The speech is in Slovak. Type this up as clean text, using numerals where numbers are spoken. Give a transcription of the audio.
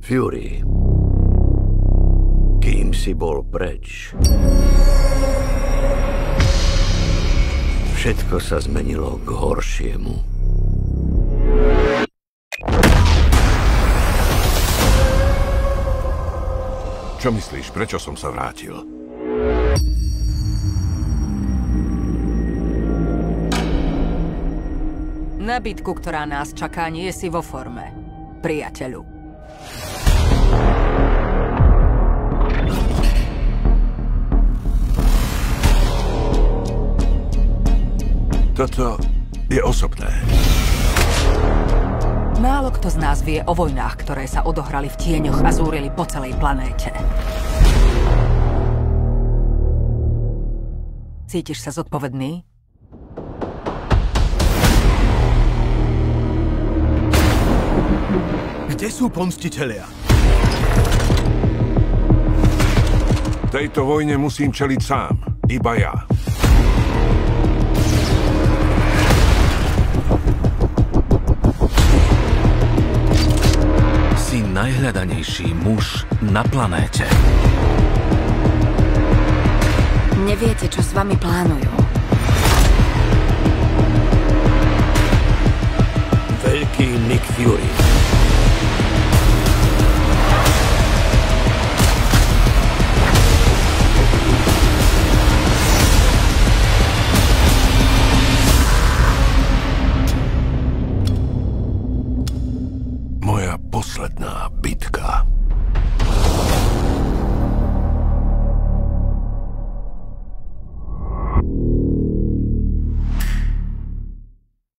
Fury, kým si bol preč, všetko sa zmenilo k horšiemu. Čo myslíš, prečo som sa vrátil? Na bitku, ktorá nás čaká, nie si vo forme, priateľu. Toto je osobné. Málo kto z nás vie o vojnách, ktoré sa odohrali v tieňoch a zúrili po celej planéte. Cítiš sa zodpovedný? Kde sú pomstitelia? Tejto vojne musím čeliť sám. Iba ja. Si najhľadanejší muž na planéte. Neviete, čo s vami plánujú. Veľký Nick Fury.